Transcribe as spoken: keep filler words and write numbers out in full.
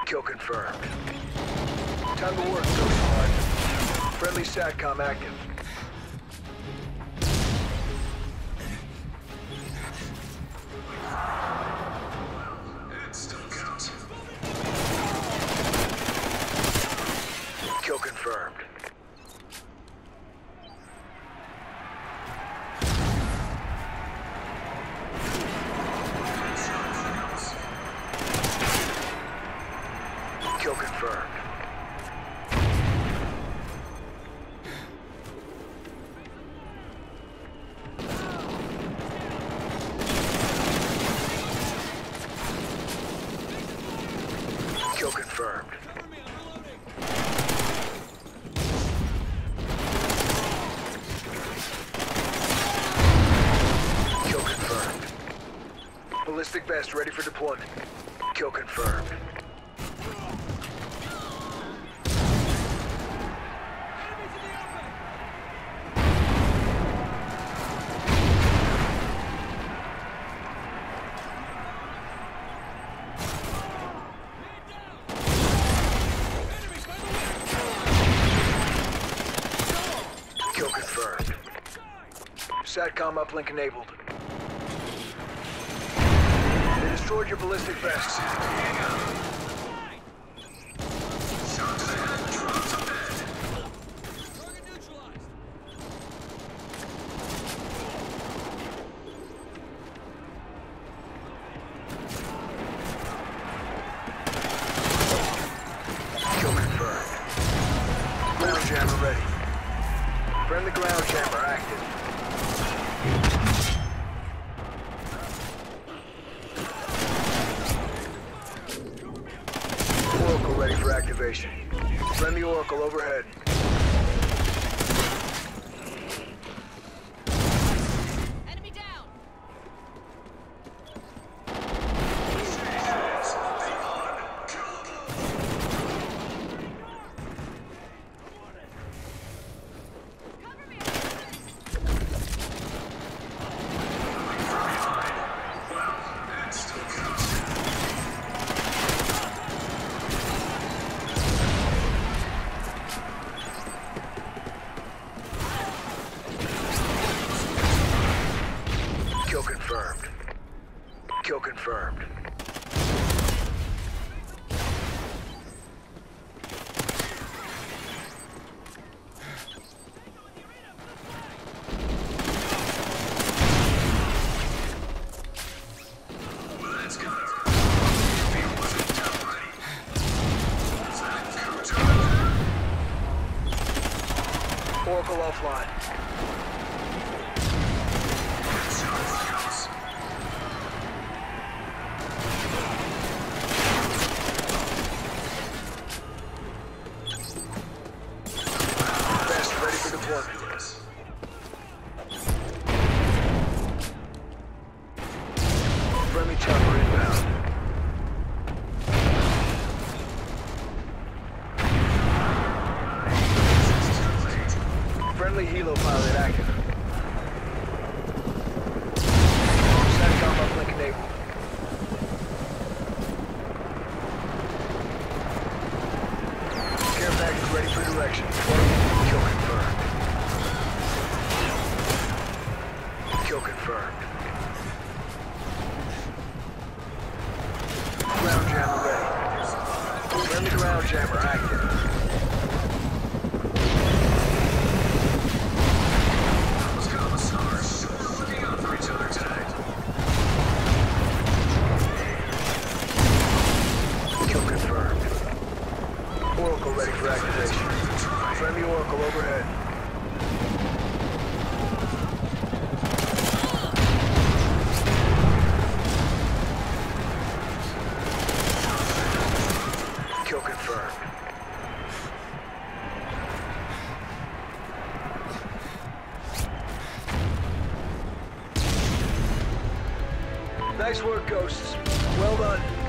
Kill confirmed. Time to work, Ghost Squad. Friendly SATCOM active. It still counts. Kill confirmed. Kill confirmed. Kill confirmed. Kill confirmed. Ballistic vest ready for deployment. Kill confirmed. Kill confirmed. SATCOM uplink enabled. They destroyed your ballistic vest. Shot to the head, drop to bed. Target neutralized. Kill confirmed. Ground jammer ready. Friendly ground jammer active. Oracle ready for activation. Friendly Oracle overhead. Enemy down. Cover me. It still counts. Kill confirmed. Kill confirmed. Let's go. If he wasn't down ready. Is that counter? Oracle offline. Shot counts. Vest ready for deployment. Friendly chopper inbound. Friendly helo pilot active. SATCOM uplink enabled. Care package ready for direction. Kill confirmed. Kill confirmed. Ground jammer ready. Friendly ground jammer active. Those commissars sure are looking out for each other tonight. Kill confirmed. Oracle ready for activation. Friendly Oracle overhead. Kill confirmed. Nice work, Ghosts. Well done.